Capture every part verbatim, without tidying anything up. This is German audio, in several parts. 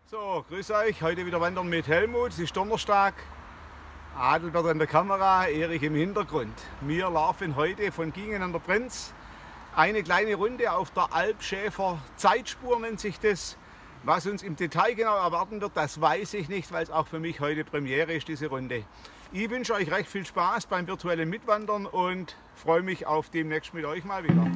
So, grüß euch, heute wieder wandern mit Helmut. Es ist Donnerstag, Adelbert an der Kamera, Erich im Hintergrund. Wir laufen heute von Gingen an der Brenz eine kleine Runde auf der Alpschäfer Zeitspur, nennt sich das. Was uns im Detail genau erwarten wird, das weiß ich nicht, weil es auch für mich heute Premiere ist, diese Runde. Ich wünsche euch recht viel Spaß beim virtuellen Mitwandern und freue mich auf demnächst mit euch mal wieder.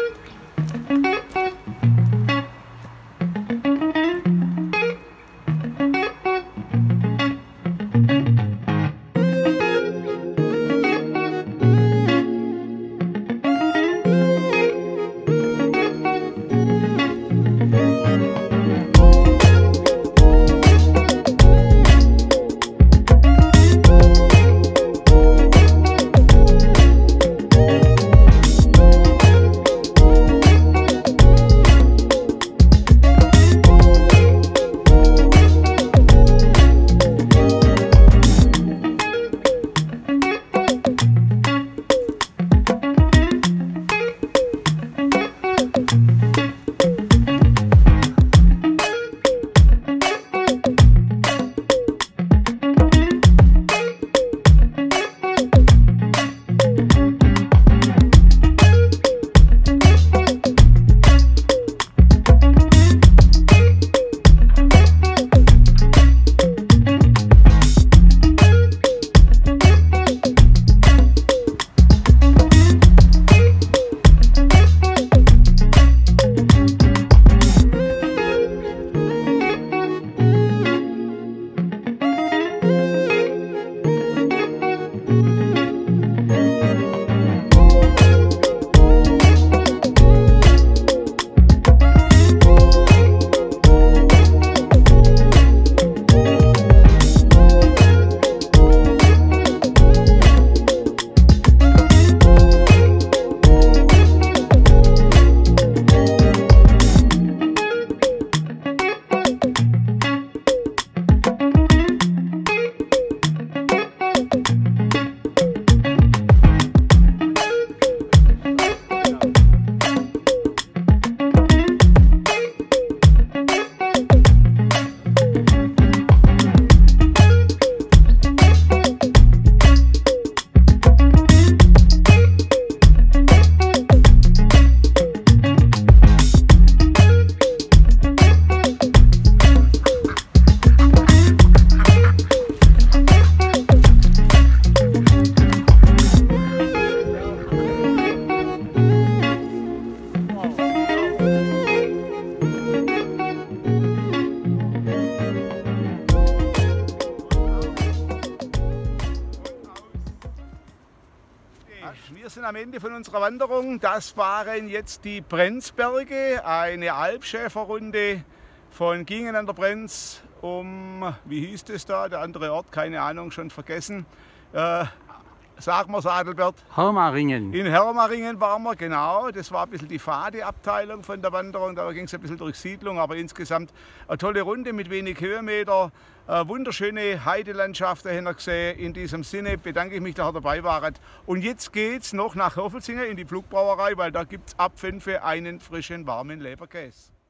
Wir sind am Ende von unserer Wanderung. Das waren jetzt die Brenzberge, eine Alpschäferrunde von Gingen an der Brenz um, wie hieß das da, der andere Ort, keine Ahnung, schon vergessen. Äh, sagen wir es, Adelbert? Hermaringen. In Hermaringen waren wir, genau. Das war ein bisschen die Pfade-Abteilung von der Wanderung. Da ging es ein bisschen durch Siedlung, aber insgesamt eine tolle Runde mit wenig Höhenmeter. Eine wunderschöne Heidelandschaft dahinter gesehen. In diesem Sinne bedanke ich mich, dass ihr dabei wart. Und jetzt geht es noch nach Hofelsingen in die Pflugbrauerei, weil da gibt es ab fünf einen frischen, warmen Leberkäse.